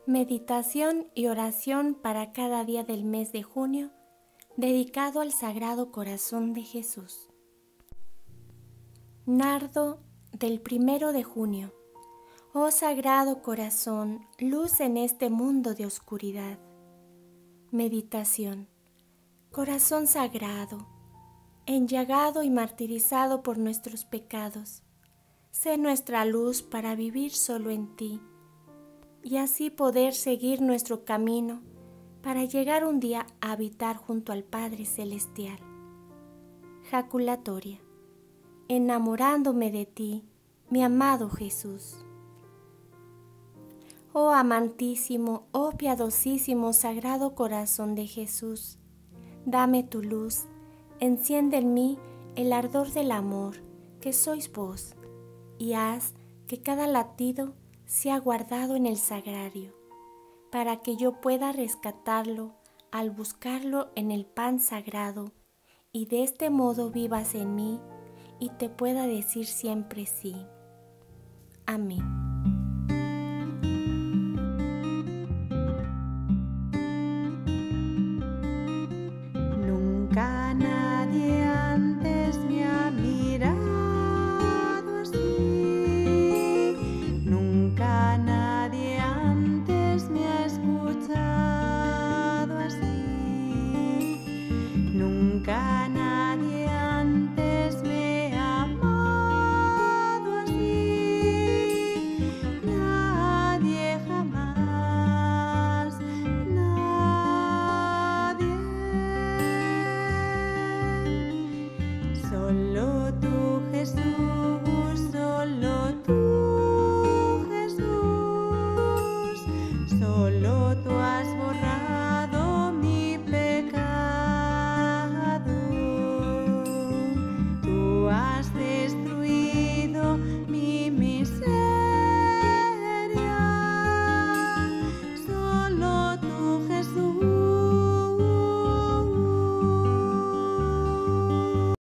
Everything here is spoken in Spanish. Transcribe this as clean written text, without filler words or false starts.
Meditación y oración para cada día del mes de junio, dedicado al Sagrado Corazón de Jesús. Nardo del 1 de junio. Oh Sagrado Corazón, luz en este mundo de oscuridad. Meditación. Corazón sagrado, enllagado y martirizado por nuestros pecados, sé nuestra luz para vivir solo en ti, y así poder seguir nuestro camino para llegar un día a habitar junto al Padre Celestial. Jaculatoria. Enamorándome de ti, mi amado Jesús. Oh amantísimo, oh piadosísimo Sagrado Corazón de Jesús, dame tu luz, enciende en mí el ardor del amor que sois vos, y haz que cada latido sea guardado en el sagrario, para que yo pueda rescatarlo al buscarlo en el pan sagrado, y de este modo vivas en mí y te pueda decir siempre sí. Amén.